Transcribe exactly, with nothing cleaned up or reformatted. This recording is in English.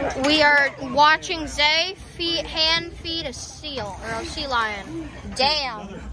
We are watching Zay feed, hand feed a seal or a sea lion. Damn.